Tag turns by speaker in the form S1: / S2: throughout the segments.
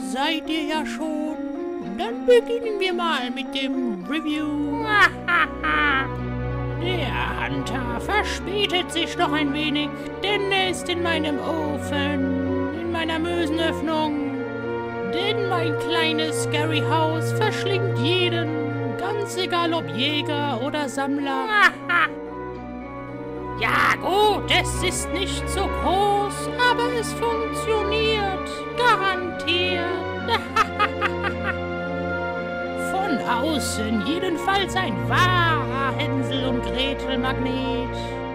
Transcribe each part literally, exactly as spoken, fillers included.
S1: seid ihr ja schon. Dann beginnen wir mal mit dem Review. Der Hunter verspätet sich noch ein wenig, denn er ist in meinem Ofen, in meiner Mösenöffnung. Denn mein kleines Scary House verschlingt jeden, ganz egal ob Jäger oder Sammler. Ja gut, es ist nicht so groß, aber es funktioniert. Garantiert. Von außen jedenfalls ein wahrer Hänsel- und Gretel-Magnet.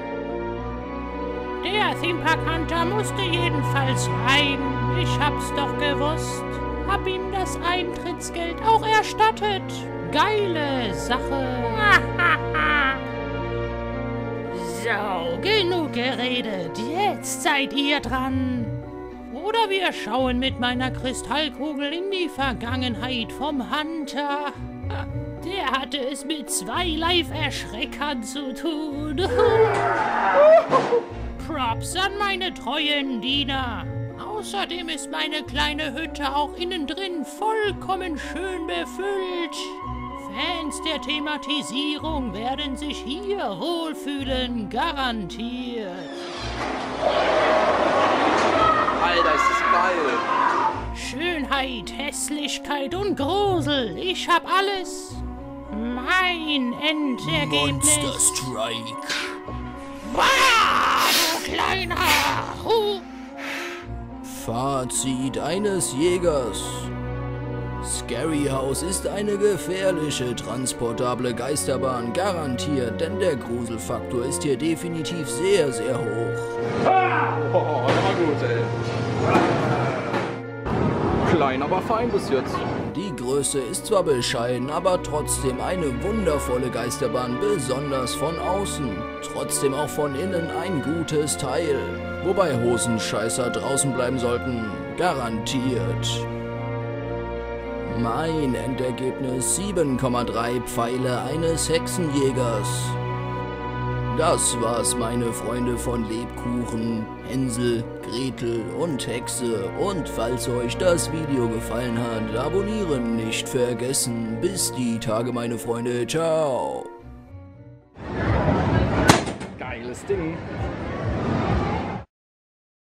S1: Der Theme Park Hunter musste jedenfalls rein. Ich hab's doch gewusst. Hab ihm das Eintrittsgeld auch erstattet. Geile Sache. So, genug geredet. Jetzt seid ihr dran. Oder wir schauen mit meiner Kristallkugel in die Vergangenheit vom Hunter. Der hatte es mit zwei Live-Erschreckern zu tun. Props an meine treuen Diener. Außerdem ist meine kleine Hütte auch innen drin vollkommen schön befüllt. Fans der Thematisierung werden sich hier wohlfühlen, garantiert.
S2: Alter, ist das geil.
S1: Schönheit, Hässlichkeit und Grusel, ich hab alles. Mein Endergebnis.
S3: Monster Strike.
S1: Bah, du kleiner Hu.
S3: Fazit eines Jägers. Scary House ist eine gefährliche, transportable Geisterbahn, garantiert, denn der Gruselfaktor ist hier definitiv sehr, sehr hoch.
S2: Ah! Oh, das war gut, ey. Klein, aber fein bis jetzt.
S3: Die Größe ist zwar bescheiden, aber trotzdem eine wundervolle Geisterbahn, besonders von außen. Trotzdem auch von innen ein gutes Teil. Wobei Hosenscheißer draußen bleiben sollten, garantiert. Mein Endergebnis sieben Komma drei Pfeile eines Hexenjägers. Das war's, meine Freunde von Lebkuchen, Hänsel, Gretel und Hexe. Und falls euch das Video gefallen hat, abonnieren nicht vergessen. Bis die Tage, meine Freunde. Ciao.
S2: Geiles Ding.